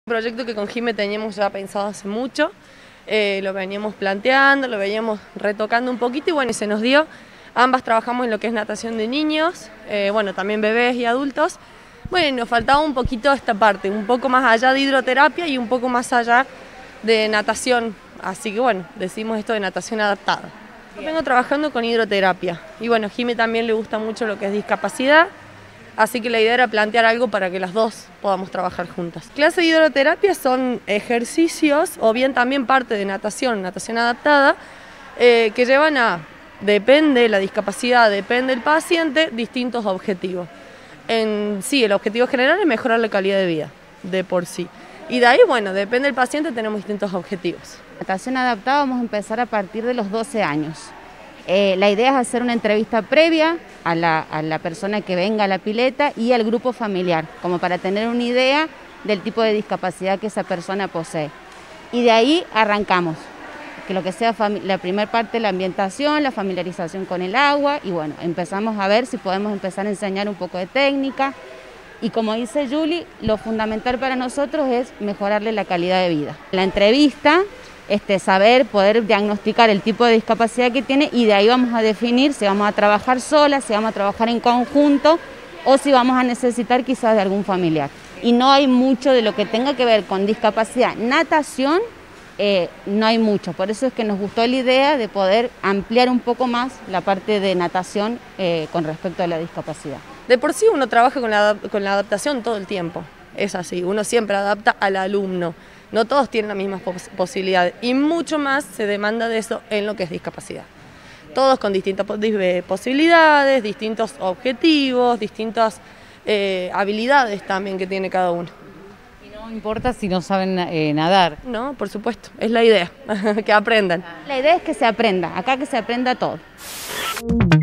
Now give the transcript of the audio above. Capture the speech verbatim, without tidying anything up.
Un proyecto que con Jime teníamos ya pensado hace mucho, eh, lo veníamos planteando, lo veníamos retocando un poquito y bueno, y se nos dio. Ambas trabajamos en lo que es natación de niños, eh, bueno, también bebés y adultos. Bueno, nos faltaba un poquito esta parte, un poco más allá de hidroterapia y un poco más allá de natación. Así que bueno, decimos esto de natación adaptada. Yo vengo trabajando con hidroterapia y bueno, a Jime también le gusta mucho lo que es discapacidad. Así que la idea era plantear algo para que las dos podamos trabajar juntas. Clases de hidroterapia son ejercicios o bien también parte de natación, natación adaptada, eh, que llevan a, depende la discapacidad, depende del paciente, distintos objetivos. En sí, el objetivo general es mejorar la calidad de vida, de por sí. Y de ahí, bueno, depende del paciente, tenemos distintos objetivos. Natación adaptada vamos a empezar a partir de los doce años. Eh, la idea es hacer una entrevista previa a la, a la persona que venga a la pileta y al grupo familiar, como para tener una idea del tipo de discapacidad que esa persona posee. Y de ahí arrancamos, que lo que sea la primera parte, la ambientación, la familiarización con el agua, y bueno, empezamos a ver si podemos empezar a enseñar un poco de técnica. Y como dice Julie, lo fundamental para nosotros es mejorarle la calidad de vida. La entrevista, este, saber, poder diagnosticar el tipo de discapacidad que tiene y de ahí vamos a definir si vamos a trabajar sola, si vamos a trabajar en conjunto o si vamos a necesitar quizás de algún familiar. Y no hay mucho de lo que tenga que ver con discapacidad. Natación, eh, no hay mucho, por eso es que nos gustó la idea de poder ampliar un poco más la parte de natación eh, con respecto a la discapacidad. De por sí uno trabaja con la, con la adaptación todo el tiempo, es así, uno siempre adapta al alumno, no todos tienen las mismas pos posibilidades y mucho más se demanda de eso en lo que es discapacidad. Todos con distintas posibilidades, distintos objetivos, distintas eh, habilidades también que tiene cada uno. Y no importa si no saben eh, nadar. No, por supuesto, es la idea, que aprendan. La idea es que se aprenda, acá que se aprenda todo.